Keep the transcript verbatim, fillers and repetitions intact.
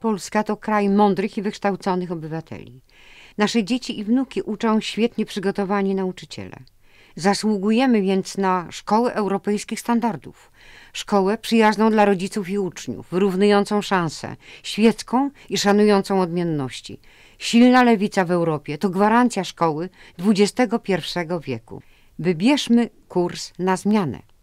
Polska to kraj mądrych i wykształconych obywateli. Nasze dzieci i wnuki uczą świetnie przygotowani nauczyciele. Zasługujemy więc na szkołę europejskich standardów. Szkołę przyjazną dla rodziców i uczniów, wyrównującą szanse, świecką i szanującą odmienności. Silna lewica w Europie to gwarancja szkoły dwudziestego pierwszego wieku. Wybierzmy kurs na zmianę.